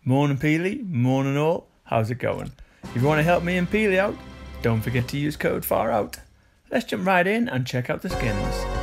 Morning Peely, morning all, how's it going? If you want to help me and Peely out, don't forget to use code FAROUT. Let's jump right in and check out the skins.